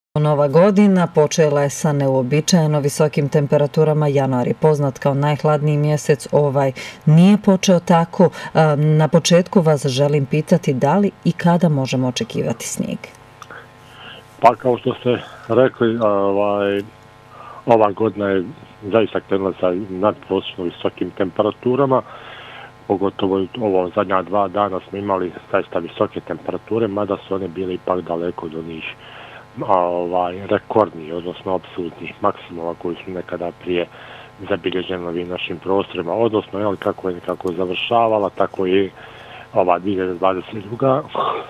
Nova godina počela je sa neuobičajeno visokim temperaturama. Januar je poznat kao najhladniji mjesec, ovaj nije počeo tako. Na početku vas želim pitati da li i kada možemo očekivati snijeg? Pa kao što ste rekli, ova godina je zaista krenula sa nadprosječno visokim temperaturama, pogotovo ovo zadnja 2 dana smo imali zaista visoke temperature, mada su one bile ipak daleko do njih rekordni, odnosno apsolutnih maksimuma koji su nekada prije zabilježeni ovim našim prostorima, odnosno kako je nekako završavala, tako je ova 2022.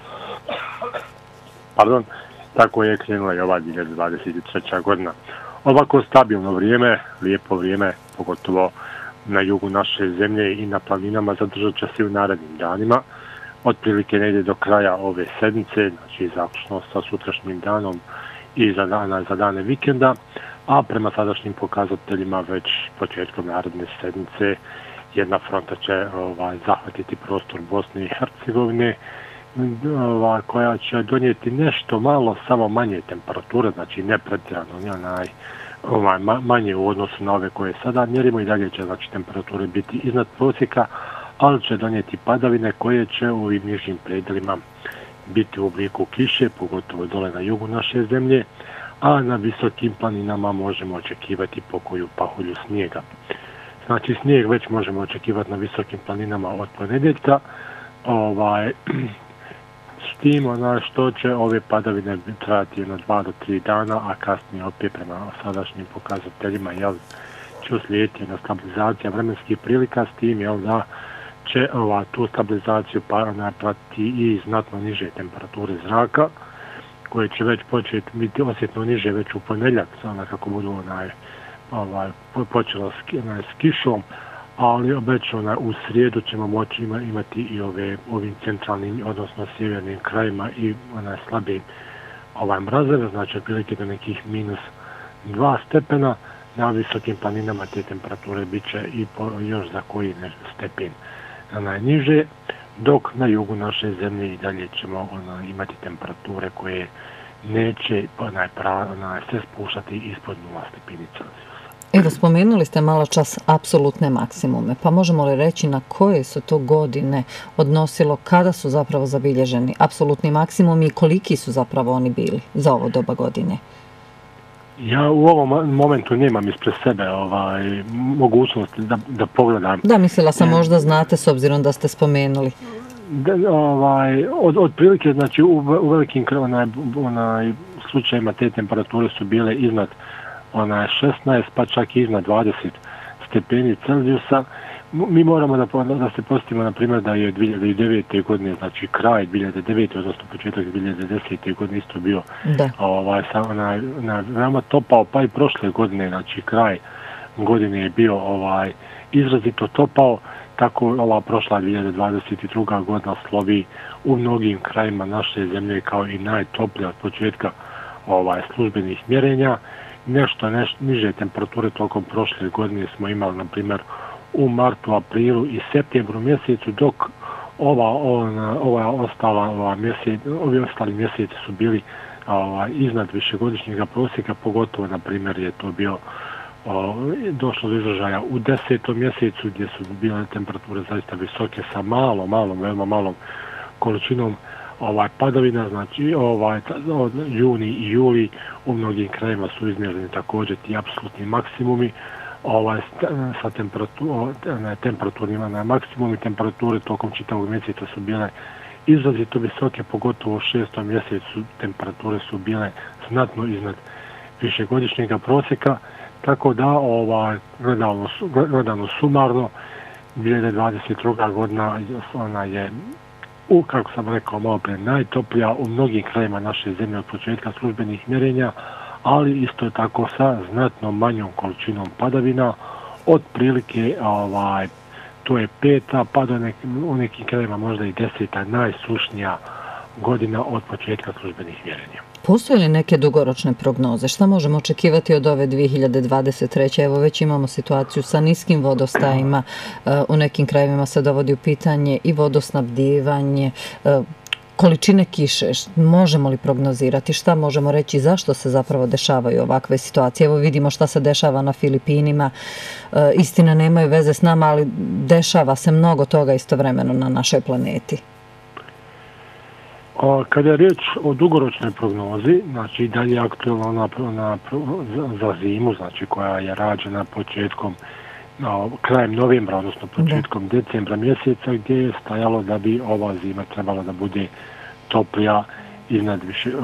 Tako je krenula i ova 2023. godina. Ovako stabilno vrijeme, lijepo vrijeme, pogotovo na jugu naše zemlje i na planinama zadržat će se u narednim danima. Otprilike ne ide do kraja ove sedmice, znači zaključno sa sutrašnjim danom i za dane vikenda, a prema sadašnjim pokazateljima već početkom naredne sedmice jedna fronta će zahvatiti prostor Bosne i Hercegovine, koja će donijeti nešto malo, samo manje temperature, znači ne pretjerano, manje u odnosu na ove koje sada mjerimo, i dalje će znači temperature biti iznad prosjeka, ali će donijeti padavine koje će u ovim nižim predelima biti u obliku kiše, pogotovo dole na jugu naše zemlje, a na visokim planinama možemo očekivati pokoju pahulju snijega. Znači snijeg već možemo očekivati na visokim planinama od ponedjeljka, s tim što će ove padavine trajati 2 do 3 dana, a kasnije opet prema sadašnjim pokazateljima će uslijediti jedna stabilizacija vremenskih prilika, s tim da će tu stabilizaciju pratiti i znatno niže temperature zraka, koje će već početi biti osjetno niže već u ponedjeljak, kako budu počelo s kišom, ali već u srijedu ćemo moći imati i ovim centralnim, odnosno sjevernim krajima i slabijim mrazeve, znači otprilike do nekih -2 stepena. Na visokim planinama te temperature bit će i još za koji stepen najniže, dok na jugu naše zemlje i dalje ćemo imati temperature koje neće se spuštati ispod 0 stepeni Celzijusa. Evo, spomenuli ste malo čas apsolutne maksimume, pa možemo li reći na koje su to godine odnosilo, kada su zapravo zabilježeni apsolutni maksimumi i koliki su zapravo oni bili za ovo doba godine? Ja u ovom momentu nemam ispred sebe mogućnosti da pogledam. Da, mislila sam možda znate s obzirom da ste spomenuli. Od prilike, znači u velikim slučajima te temperature su bile iznad 16, pa čak i iznad 20 stepeni Celzijusa. Mi moramo da se podsjetimo, na primjer, da je 2009. godine, znači kraj 2009. odnosno početak 2010. godine isto bio veoma topao, pa i prošle godine, znači kraj godine je bio izrazito topao, tako ova prošla 2022. godina slovi u mnogim krajima naše zemlje kao i najtoplija od početka službenih mjerenja. Nešto niže temperature tokom prošle godine smo imali, na primjer, u martu, aprilu i septembru mjesecu, dok ovi ostali mjeseci su bili iznad višegodišnjeg prosjeka, pogotovo, na primjer, je to bio došlo do izražaja u 10. mjesecu, gdje su bile temperature zaista visoke sa veoma malom količinom padavina, znači juni i juli u mnogim krajima su izmjereni također ti apsolutni maksimumi sa temperaturima na maksimum, i temperature tokom čitavog mjeseca su bile izrazito visoke, pogotovo u 6. mjesecu temperature su bile znatno iznad višegodišnjeg prosjeka, tako da gledano sumarno 2022. godina ona je, kako sam rekao malo prije, najtoplija u mnogim krajima naše zemlje od početka službenih mjerenja, ali isto tako sa znatno manjom količinom padavina, otprilike to je 5. pa u nekim krajima možda i 10. najsušnija godina od početka službenih mjerenja. Postoje li neke dugoročne prognoze? Šta možemo očekivati od ove 2023. Evo, već imamo situaciju sa niskim vodostajima, u nekim krajevima se dovodi u pitanje i vodosnabdijevanje. količine kiše, možemo li prognozirati, šta možemo reći, zašto se zapravo dešavaju ovakve situacije? Evo vidimo šta se dešava na Filipinima, istina nemaju veze s nama, ali dešava se mnogo toga istovremeno na našoj planeti. Kada je riječ o dugoročnoj prognozi, znači i dalje aktualna za zimu, znači koja je rađena početkom, krajem novembra, odnosno početkom decembra mjeseca, gdje je stajalo da bi ova zima trebala da bude toplija iznad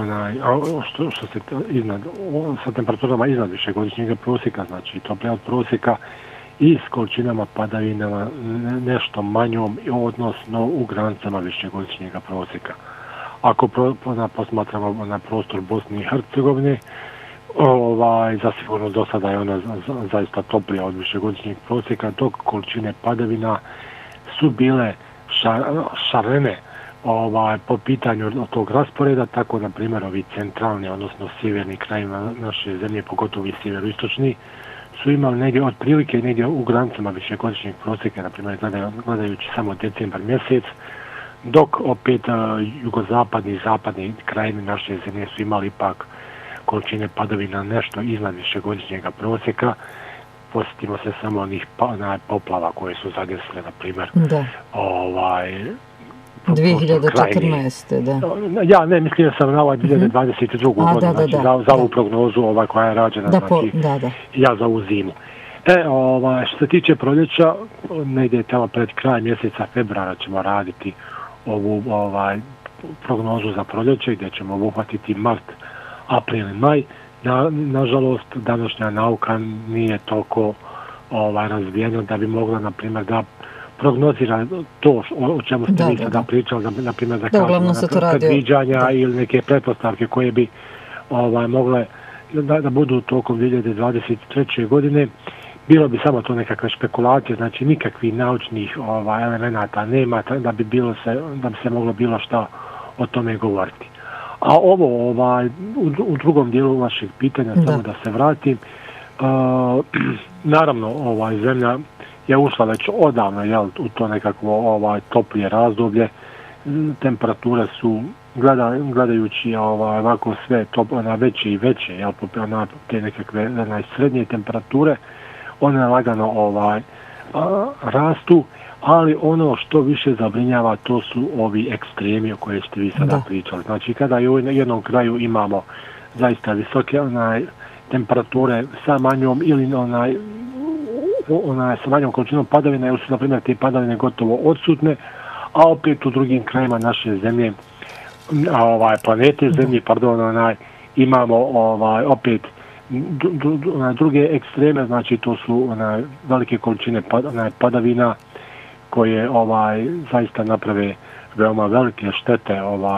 sa temperaturama iznad višegodišnjeg prosjeka, znači toplija od prosjeka i s količinama padavina nešto manjom, odnosno u granicama višegodišnjeg prosjeka. Ako posmatramo na prostor Bosne i Hercegovine, zasigurno do sada je ona zaista toplija od višegodišnjeg prosjeka, dok količine padavina su bile šarene po pitanju tog rasporeda, tako na primjer ovi centralni, odnosno sjeverni krajima naše zemlje, pogotovo i sjeveroistočni, su imali negdje u granicama višegodišnjeg prosjeka, na primjer gledajući samo decembar mjesec, dok opet jugozapadni i zapadni krajevi naše zemlje su imali ipak količine padavina nešto iznad višegodišnjeg prosjeka. Posjetimo se samo onih poplava koje su zadesile, na primjer, 2014. da. Ja ne mislim sam na 2022. godinu, znači za ovu prognozu koja je rađena, znači ja za ovu zimu. Što se tiče proljeća, negdje tamo pred kraj mjeseca februara ćemo raditi ovu prognozu za proljeće, gdje ćemo obuhvatiti mart, april i maj. Nažalost, današnja nauka nije toliko razvijena da bi mogla, na primjer, da prognozira to o čemu ste vi sada pričali, na primjer, da kažemo predviđanja ili neke pretpostavke koje bi mogle da budu tokom 2023. godine. Bilo bi samo to nekakve špekulacije, znači nikakvih naučnih elemenata nema da bi se moglo bilo šta o tome govoriti. A ovo u drugom dijelu vašeg pitanja, samo da se vratim, naravno zemlja je ušla već odavno u to nekakvo toplije razdoblje. Temperature su, gledajući ovako sve veće i veće, te nekakve srednje temperature, one lagano rastu, ali ono što više zabrinjava to su ovi ekstremi o koje ste vi sada pričali. Znači kada u jednom kraju imamo zaista visoke temperature sa manjom ili sa manjom količinom padavina, ili su na primjer te padavine gotovo odsutne, a opet u drugim krajima naše zemlje, planete zemlje, imamo opet druge ekstreme, znači to su velike količine padavina koje zaista naprave veoma velike štete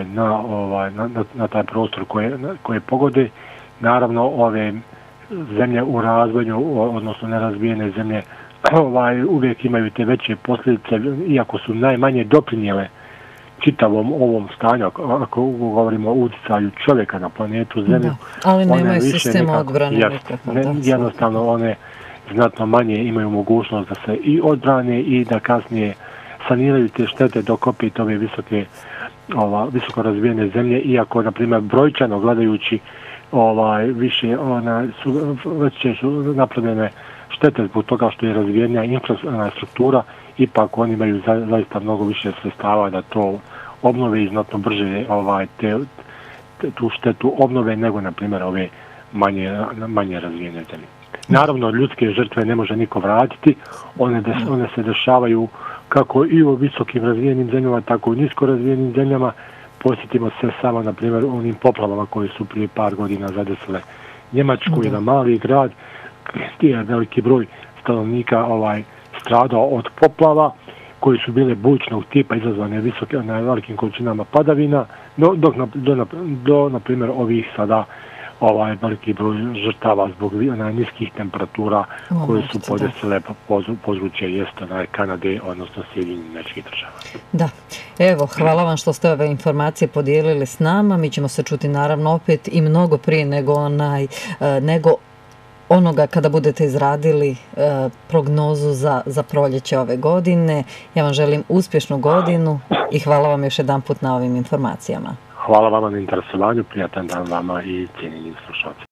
na taj prostor koje pogode. Naravno, ove zemlje u razvoju, odnosno nerazvijene zemlje, uvijek imaju te veće posljedice, iako su najmanje doprinijele čitavom ovom stanju, ako govorimo o utjecaju čovjeka na planetu Zemlju. Ali nemaju sistema odbrane. Jednostavno one znatno manje imaju mogućnost da se i odbrane i da kasnije saniraju te štete, dok opet ove visoko razvijene zemlje, iako na primjer brojčano gledajući više veće su napravljene štete zbog toga što je razvijenija infrastruktura, ipak oni imaju zaista mnogo više sredstava da to obnove i znatno brže tu štetu obnove nego na primjer ove manje razvijene zemlje. Naravno, ljudske žrtve ne može niko vratiti, one se dešavaju kako i u visokim razvijenim zemljama, tako i u nisko razvijenim zemljama. Posjetimo se samo, na primjer, onim poplavama koje su prije par godina zadesile Njemačku, jedan mali grad, gdje je veliki broj stanovnika stradao od poplava, koji su bile bujičnog tipa izazvane velikim količinama padavina, dok na primjer ovih sada veliki broj žrtava zbog niskih temperatura koje su podesile područje Kanade, odnosno Sjedinjenih Američkih Država. Da, evo, hvala vam što ste ove informacije podijelili s nama. Mi ćemo se čuti naravno opet i mnogo prije nego onoga kada budete izradili prognozu za proljeće ove godine. Ja vam želim uspješnu godinu i hvala vam još jedan put na ovim informacijama. Hvala vama na interesovanju, prijatan dan vama i cijenjeni slušalci.